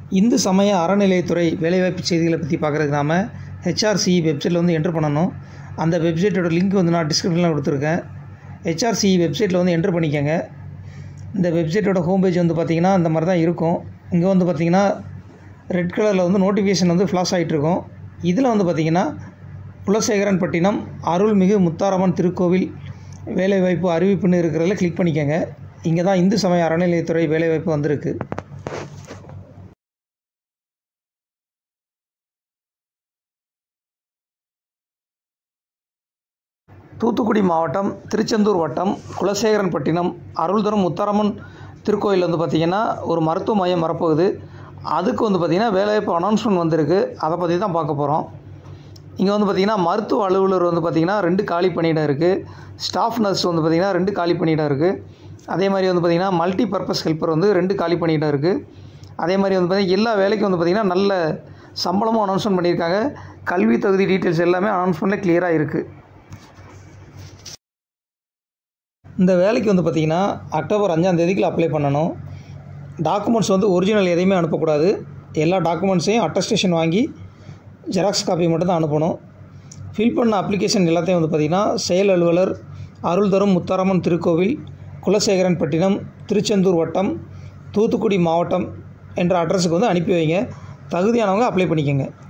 இந்து சமய அறநிலையத்துறை வேலைவாய்ப்பு செய்திகளை பற்றி பார்க்குறதுக்கு நாம் HRCE வெப்சைட்டில் வந்து என்ட்ரு பண்ணணும். அந்த வெப்சைட்டோட லிங்க் வந்து நான் டிஸ்கிரிப்ஷனில் கொடுத்துருக்கேன். HRCE வெப்சைட்டில் வந்து என்ட்ரு பண்ணிக்கோங்க. இந்த வெப்சைட்டோட ஹோம் பேஜ் வந்து பார்த்திங்கன்னா இந்த மாதிரி தான் இருக்கும். இங்கே வந்து பார்த்திங்கன்னா ரெட் கலரில் வந்து நோட்டிஃபிகேஷன் வந்து ஃப்ளாஷ் ஆகிட்ருக்கும். இதில் வந்து பார்த்திங்கன்னா குலசேகரன்பட்டினம் அருள்மிகு முத்தாரம்மன் திருக்கோவில் வேலைவாய்ப்பு அறிவிப்புன்னு இருக்கிறதில் கிளிக் பண்ணிக்கோங்க. இங்கே தான் இந்து சமய அறநிலையத்துறை வேலைவாய்ப்பு வந்திருக்கு. தூத்துக்குடி மாவட்டம் திருச்செந்தூர் வட்டம் குலசேகரன்பட்டினம் அருள் தரும் முத்தாரம்மன் திருக்கோயில் வந்து பார்த்திங்கன்னா ஒரு மருத்துவ மையம் வரப்போகுது. அதுக்கு வந்து பார்த்திங்கன்னா வேலைவாய்ப்பு அனௌன்ஸ்மெண்ட் வந்திருக்கு. அதை பற்றி தான் பார்க்க போகிறோம். இங்கே வந்து பார்த்திங்கன்னா மருத்துவ அலுவலர் வந்து பார்த்திங்கன்னா 2 காலி பணியிடம் இருக்குது. ஸ்டாஃப் நர்ஸ் வந்து பார்த்திங்கன்னா 2 காலி பணியிடம் இருக்குது. அதே மாதிரி வந்து பார்த்திங்கன்னா மல்டி பர்பஸ் ஹெல்ப்பர் வந்து 2 காலி பணியிடம் இருக்குது. அதே மாதிரி வந்து பார்த்திங்கன்னா எல்லா வேலைக்கும் வந்து பார்த்திங்கன்னா நல்ல சம்பளமும் அனௌன்ஸ்மெண்ட் பண்ணியிருக்காங்க. கல்வி தகுதி டீட்டெயில்ஸ் எல்லாமே அனௌன்ஸ்மெண்ட்டில் கிளியராக இருக்குது. இந்த வேலைக்கு வந்து பார்த்திங்கன்னா அக்டோபர் 5ஆம் தேதிக்குள்ள அப்ளை பண்ணணும். டாக்குமெண்ட்ஸ் வந்து ஒரிஜினல் எதையுமே அனுப்பக்கூடாது. எல்லா டாக்குமெண்ட்ஸையும் அட்டஸ்டேஷன் வாங்கி ஜெராக்ஸ் காப்பி மட்டும் தான் அனுப்பணும். ஃபில் பண்ண அப்ளிகேஷன் எல்லாத்தையும் வந்து பார்த்திங்கன்னா செயல் அலுவலர் அருள் தரும் முத்தாரம்மன் திருக்கோவில் குலசேகரன்பட்டினம் திருச்செந்தூர் வட்டம் தூத்துக்குடி மாவட்டம் என்ற அட்ரஸுக்கு வந்து அனுப்பி வைங்க. தகுதியானவங்க அப்ளை பண்ணிக்கோங்க.